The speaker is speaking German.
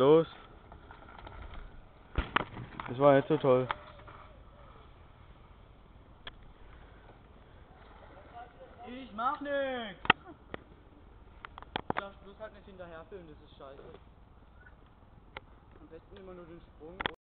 los. Das war nicht so toll. Ich mach nix! Du darfst bloß halt nicht hinterher filmen, das ist scheiße. Am besten immer nur den Sprung.